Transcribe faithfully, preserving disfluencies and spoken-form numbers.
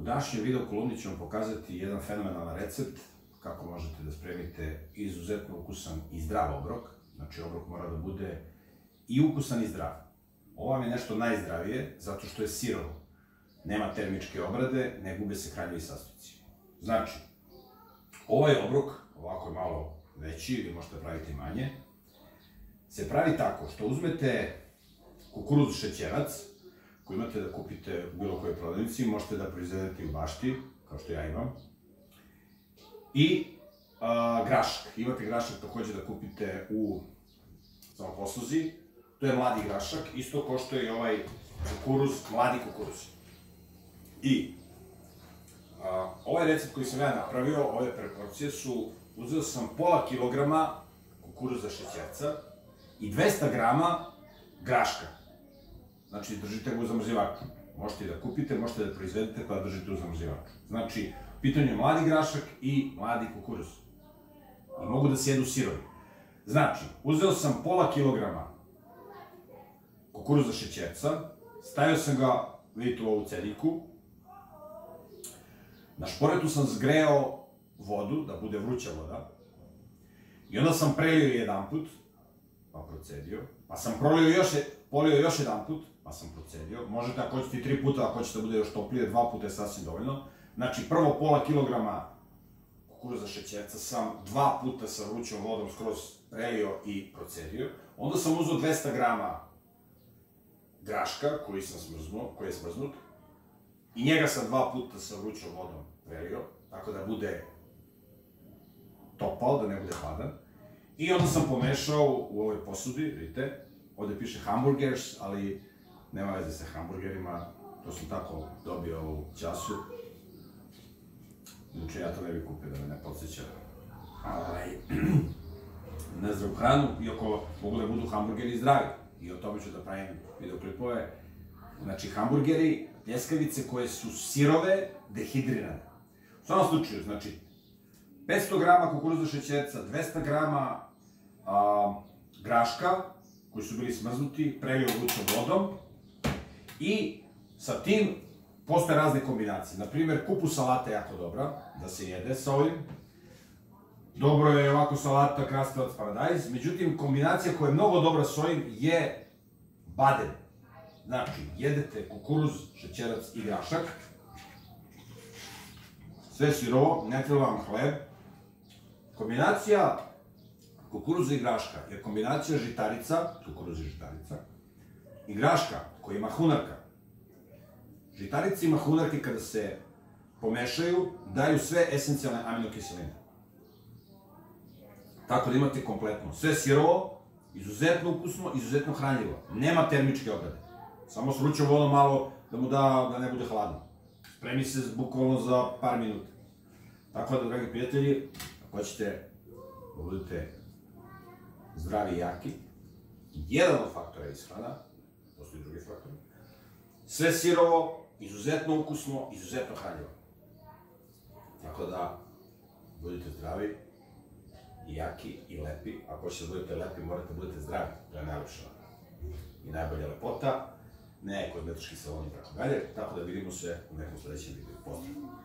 današnjoj video kolumni ću vam pokazati jedan fenomenalan recept kako možete da spremite izuzetno ukusan i zdrav obrok. Znači, obrok mora da bude i ukusan i zdrav. Ovo vam je nešto najzdravije, zato što je sirovo. Nema termičke obrade, ne gube se hranjivi sastojci. Znači, ovaj obrok, ovako je malo veći, vi možete praviti manje, se pravi tako što uzmete kukuruz šećerac, koji imate da kupite u bilo kojoj prodavnici, možete da proizvedete i u bašti, kao što ja imam, i grašak. Imate grašak takođe da kupite u samoposluzi, to je mladi grašak, isto kao što je i ovaj kukuruz, mladi kukuruz. I ovaj recept koji sam ja napravio, ove proporcije su, uzeo sam pola kilograma kukuruza šećerca i dvesta grama graška. Znači, držite ga u zamrzivaču. Možete i da kupite, možete da proizvedete pa da držite u zamrzivaču. Znači, u pitanju je mladi grašak i mladi kukuruz. I mogu da se jedu sirovi. Znači, uzeo sam pola kilograma kukuruza šećerca, stavio sam ga, vidite, u ovu cediku. Na šporetu sam zgreo vodu, da bude vruća voda. I onda sam prelio jedan put, pa procedio. Pa sam prolio još, polio još jedan put, pa sam procedio. Možete ako hoćete i tri puta, ako hoćete da bude još toplije, dva puta je sasvim dovoljno. Znači, prvo pola kilograma kukuruza šećerca sam dva puta sa vrućom vodom skroz prelio i procedio. Onda sam uzeo dvesta grama graška, koji sam smrznuo, koji je smrznut. I njega sam dva puta sa vrućom vodom prelio, tako da bude topao, da ne bude hladan. I onda sam pomešao u ovoj posudi, vidite, ovde piše hamburgers, ali nema veze sa hamburgerima, to sam tako dobio u ćasu. Znači, ja to ne bih kupio da me ne podsjeća na zdravu hranu, iako mogu da budu hamburgeri zdravi. I o tome ću da pravim videoklipove. Znači, hamburgeri, pljeskavice koje su sirove, dehidrirane. U svakom slučaju, znači, petsto grama kukuruza šećerca, dvesta grama graška, koji su bili smrznuti, prelio vrućom vodom. I sa tim postoje razne kombinacije. Naprimer, kupus salata je jako dobra, da se jede sa ovim. Dobro je ovako salata, krastavac, paradajz. Međutim, kombinacija koja je mnogo dobra s ovim je badem. Znači, jedete kukuruz, šećerac i grašak. Sve sirovo, ne treba vam hleb. Kombinacija kukuruza i graška je kombinacija žitarica, kukuruz i žitarica, i graška koji je mahunarka. Žitarice i mahunarke kada se pomešaju, daju sve esencijalne aminokiseline. Tako da imate kompletno sve sirovo, izuzetno ukusno, izuzetno hranljivo. Nema termičke obrade. Samo s vrućom vodom malo da mu da, da ne bude hladno. Spremi se bukvalno za par minuta. Tako da, dragi prijatelji, ako hoćete da budete zdravi i jaki, jedan od faktora je ishrana, postoji drugi faktor. Sve sirovo, izuzetno ukusno, izuzetno hranljivo. Tako da, budite zdravi i jaki i lepi. Ako hoćete da budete lepi, morate da budete zdravi. To je najlepša i najbolja lepota. Ne kozmetički salon i tako dalje. Tako da vidimo se u nekom sledećem videu. Pozdrav!